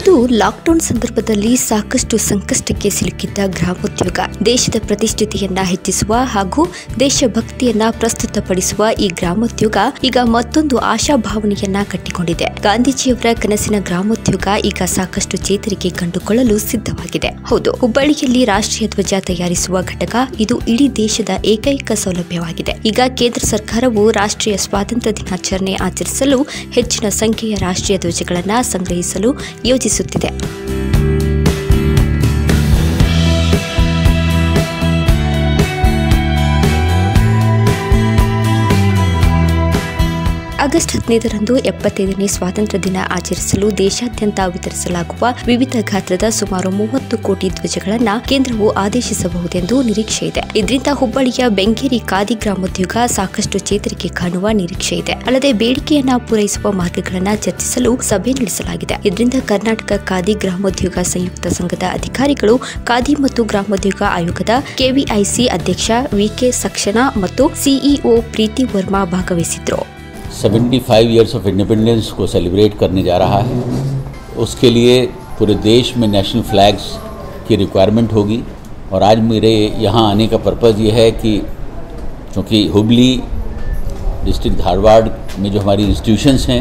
ಹೌದು, ಲಾಕ್ಡೌನ್ ಸಂದರ್ಭದಲ್ಲಿ ಸಾಕಷ್ಟು ಸಂಕಷ್ಟಕ್ಕೆ ಸಿಲುಕಿದ್ದ ಗ್ರಾಮೋದ್ಯೋಗ ದೇಶದ ಪ್ರತಿಷ್ಠಿತೆಯನ್ನ ಹೆಚ್ಚಿಸುವ ಹಾಗೂ ದೇಶಭಕ್ತಿಯನ್ನ ಪ್ರಸ್ತುತಪಡಿಸುವ ಈ ಗ್ರಾಮೋದ್ಯೋಗ ಈಗ ಮತ್ತೊಂದು ಆಶಾಭಾವನೆಯನ್ನ ಕಟ್ಟಿಕೊಂಡಿದೆ. ಗಾಂಧೀಜಿಯವರ ಕನಸಿನ ಗ್ರಾಮೋದ್ಯೋಗ ಈಗ ಸಾಕಷ್ಟು ಚೇತರಿಕೆ ಕಂಡುಕೊಳ್ಳಲು ಸಿದ್ಧವಾಗಿದೆ. ಹೌದು, ಹುಬ್ಬಳ್ಳಿಯಲ್ಲಿ ರಾಷ್ಟ್ರೀಯ ಧ್ವಜ ತಯಾರಿಸುವ ಘಟಕ ಇದು ಇಡೀ ದೇಶದ ಏಕೈಕ ಸೌಲಭ್ಯವಾಗಿದೆ. ಈಗ ಕೇಂದ್ರ ಸರ್ಕಾರವು ರಾಷ್ಟ್ರೀಯ ಸ್ವಾತಂತ್ರ್ಯ ದಿನಾಚರಣೆ ಆಚರಿಸಲು ಹೆಚ್ಚಿನ ಸಂಖ್ಯೆಯ ರಾಷ್ಟ್ರೀಯ ಧ್ವಜಗಳನ್ನು ಸಂಗ್ರಹಿಸಲು ಯೋಜಿಸುತ್ತಿದೆ. ಆಗಸ್ಟ್ 15ರಂದು 75ನೇ ಸ್ವಾತಂತ್ರ್ಯ ದಿನ ಆಚರಿಸಲು ದೇಶಾದ್ಯಂತ ವಿತರಿಸಲಾಗುವ ವಿವಿಧ ಗಾತ್ರದ ಸುಮಾರು 30 ಕೋಟಿ ಧ್ವಜಗಳನ್ನು ಕೇಂದ್ರವು ಆದೇಶಿಸಬಹುದೆಂದು ನಿರೀಕ್ಷೆ ಇದೆ. ಇದರಿಂದ ಹುಬ್ಬಳ್ಳಿಯ ಬೆಂಗೇರಿ ಖಾದಿ ಗ್ರಾಮೋದ್ಯೋಗ ಸಾಕಷ್ಟು ಚೇತರಿಕೆ ಕಾಣುವ ನಿರೀಕ್ಷೆ ಇದೆ. ಅಲ್ಲದೆ ಬೇಡಿಕೆಯನ್ನ ಪೂರೈಸುವ ಮಾರ್ಗಗಳನ್ನು ಚರ್ಚಿಸಲು ಸಭೆ ನಡೆಸಲಾಗಿದೆ. ಇದರಿಂದ ಕರ್ನಾಟಕ ಖಾದಿ ಗ್ರಾಮೋದ್ಯೋಗ ಸಂಯುಕ್ತ ಸಂಘದ ಅಧಿಕಾರಿಗಳು, ಖಾದಿ ಮತ್ತು ಗ್ರಾಮೋದ್ಯೋಗ ಆಯೋಗದ ಕೆವಿಐಸಿ ಅಧ್ಯಕ್ಷ ವಿಕೆ ಸಕ್ಷನಾ ಮತ್ತು ಸಿಇಒ ಪ್ರೀತಿ ವರ್ಮಾ ಭಾಗವಹಿಸಿದ್ರು. 75 ईयर्स ऑफ इंडिपेंडेंस को सेलिब्रेट करने जा रहा है. उसके लिए पूरे देश में नेशनल फ्लैग्स की रिक्वायरमेंट होगी. और आज मेरे यहाँ आने का पर्पज़ ये है कि क्योंकि हुबली डिस्ट्रिक्ट धारवाड़ में जो हमारी इंस्टीट्यूशंस हैं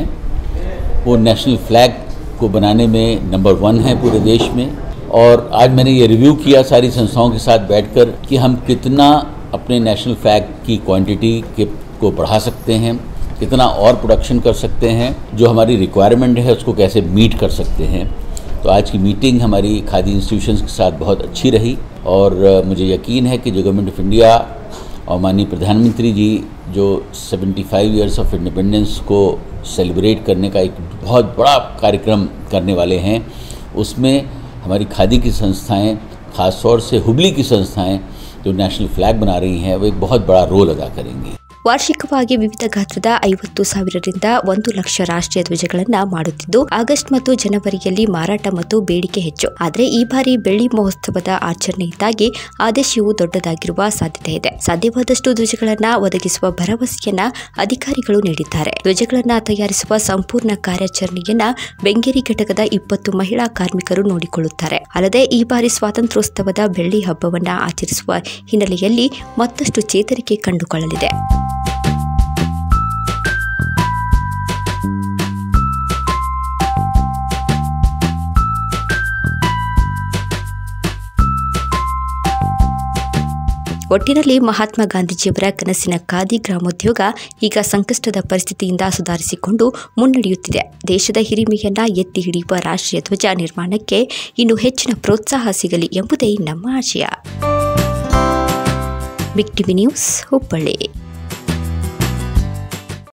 वो नेशनल फ्लैग को बनाने में नंबर 1 है पूरे देश में. और आज मैंने ये रिव्यू किया सारी संस्थाओं के साथ बैठकर कि हम कितना अपने नेशनल फ्लैग की क्वांटिटी को बढ़ा सकते हैं, कितना और प्रोडक्शन कर सकते हैं, जो हमारी रिक्वायरमेंट है उसको कैसे मीट कर सकते हैं. तो आज की मीटिंग हमारी खादी इंस्टीट्यूशंस के साथ बहुत अच्छी रही और मुझे यकीन है कि जो गवर्नमेंट ऑफ इंडिया और माननीय प्रधानमंत्री जी जो 75 ईयर्स ऑफ इंडिपेंडेंस को सेलिब्रेट करने का एक बहुत बड़ा कार्यक्रम करने वाले हैं, उसमें हमारी खादी की संस्थाएँ, ख़ासतौर से हुबली की संस्थाएँ जो नेशनल फ्लैग बना रही हैं वो एक बहुत बड़ा रोल अदा करेंगी. ವಾರ್ಷಿಕವಾಗಿ ವಿವಿಧ ಗಾತ್ರದ 50,000ರಿಂದ 1 ಲಕ್ಷ ರಾಷ್ಟ್ರೀಯ ಧ್ವಜಗಳನ್ನು ಮಾಡುತ್ತಿದ್ದು, ಆಗಸ್ಟ್ ಮತ್ತು ಜನವರಿಯಲ್ಲಿ ಮಾರಾಟ ಮತ್ತು ಬೇಡಿಕೆ ಹೆಚ್ಚು. ಆದರೆ ಈ ಬಾರಿ ಬೆಳ್ಳಿ ಮಹೋತ್ಸವದ ಆಚರಣೆಯಿಂದಾಗಿ ಆದೇಶವು ದೊಡ್ಡದಾಗಿರುವ ಸಾಧ್ಯತೆ ಇದೆ. ಸಾಧ್ಯವಾದಷ್ಟು ಧ್ವಜಗಳನ್ನು ಒದಗಿಸುವ ಭರವಸೆಯನ್ನ ಅಧಿಕಾರಿಗಳು ನೀಡಿದ್ದಾರೆ. ಧ್ವಜಗಳನ್ನು ತಯಾರಿಸುವ ಸಂಪೂರ್ಣ ಕಾರ್ಯಾಚರಣೆಯನ್ನ ಬೆಂಗೇರಿ ಘಟಕದ 20 ಮಹಿಳಾ ಕಾರ್ಮಿಕರು ನೋಡಿಕೊಳ್ಳುತ್ತಾರೆ. ಅಲ್ಲದೆ ಈ ಬಾರಿ ಸ್ವಾತಂತ್ರ್ಯೋತ್ಸವದ ಬೆಳ್ಳಿ ಹಬ್ಬವನ್ನ ಆಚರಿಸುವ ಹಿನ್ನೆಲೆಯಲ್ಲಿ ಮತ್ತಷ್ಟು ಚೇತರಿಕೆ ಕಂಡುಕೊಳ್ಳಲಿದೆ. ಒಟ್ಟಿನಲ್ಲಿ ಮಹಾತ್ಮ ಗಾಂಧೀಜಿಯವರ ಕನಸಿನ ಖಾದಿ ಗ್ರಾಮೋದ್ಯೋಗ ಈಗ ಸಂಕಷ್ಟದ ಪರಿಸ್ಥಿತಿಯಿಂದ ಸುಧಾರಿಸಿಕೊಂಡು ಮುನ್ನಡೆಯುತ್ತಿದೆ. ದೇಶದ ಹಿರಿಮೆಯನ್ನ ಎತ್ತಿ ಹಿಡಿಯುವ ರಾಷ್ಟ್ರೀಯ ಧ್ವಜ ನಿರ್ಮಾಣಕ್ಕೆ ಇನ್ನು ಹೆಚ್ಚಿನ ಪ್ರೋತ್ಸಾಹ ಸಿಗಲಿ ಎಂಬುದೇ ನಮ್ಮ ಆಶಯ. Big TV news, Hubballi.